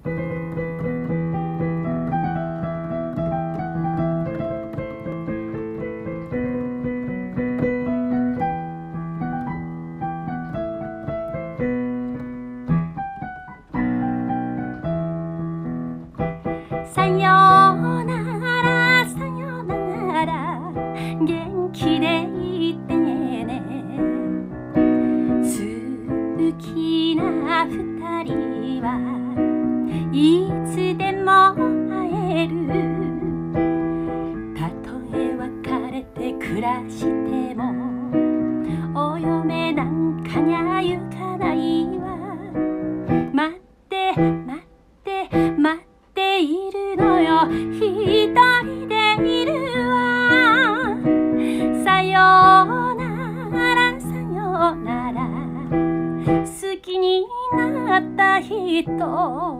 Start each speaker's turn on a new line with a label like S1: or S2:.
S1: さよならさよなら元気でいてね。好きな二人はいつでも会える。たとえ別れて暮らしてもお嫁なんかにゃ行かないわ。待って待って待っているのよ、一人でいるわ。さよならさよなら好きになった人